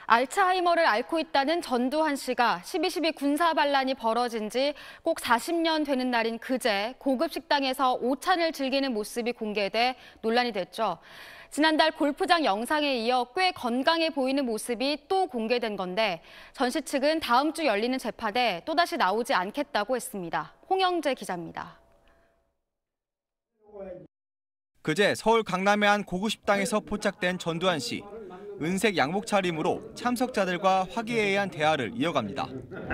알츠하이머를 앓고 있다는 전두환 씨가 12.12 군사 반란이 벌어진 지 꼭 40년 되는 날인 그제 고급 식당에서 오찬을 즐기는 모습이 공개돼 논란이 됐죠. 지난달 골프장 영상에 이어 꽤 건강해 보이는 모습이 또 공개된 건데 전 씨 측은 다음 주 열리는 재판에 또다시 나오지 않겠다고 했습니다. 홍영재 기자입니다. 그제 서울 강남의 한 고급 식당에서 포착된 전두환 씨. 은색 양복 차림으로 참석자들과 화기애애한 대화를 이어갑니다.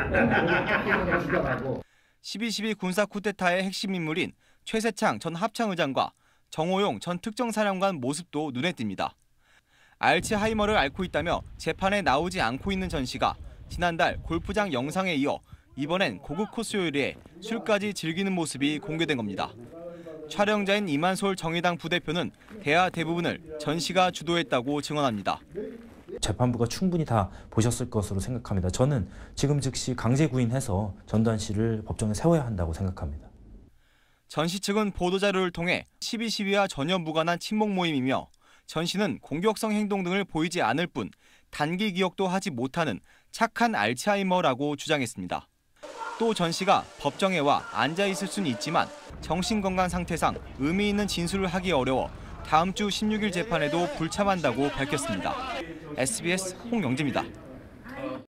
12.12 군사 쿠데타의 핵심 인물인 최세창 전 합창의장과 정호용 전 특정사령관 모습도 눈에 띕니다. 알츠하이머를 앓고 있다며 재판에 나오지 않고 있는 전 씨가 지난달 골프장 영상에 이어 이번엔 고급 코스 요리에 술까지 즐기는 모습이 공개된 겁니다. 촬영자인 이만솔 정의당 부대표는 대화 대부분을 전 씨가 주도했다고 증언합니다. 재판부가 충분히 다 보셨을 것으로 생각합니다. 저는 지금 즉시 강제 구인해서 전두환 씨를 법정에 세워야 한다고 생각합니다. 전 씨 측은 보도자료를 통해 12.12와 전혀 무관한 친목 모임이며 전 씨는 공격성 행동 등을 보이지 않을 뿐 단기 기억도 하지 못하는 착한 알츠하이머라고 주장했습니다. 또 전 씨가 법정에 와 앉아 있을 수는 있지만 정신건강 상태상 의미 있는 진술을 하기 어려워 다음 주 16일 재판에도 불참한다고 밝혔습니다. SBS 홍영재입니다.